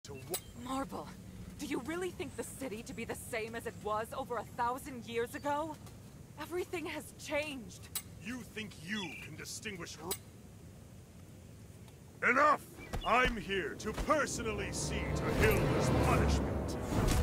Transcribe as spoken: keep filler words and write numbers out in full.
to what? Marble, do you really think the city to be the same as it was over a thousand years ago? Everything has changed. You think you can distinguish? Enough! I'm here to personally see to Hilda's punishment.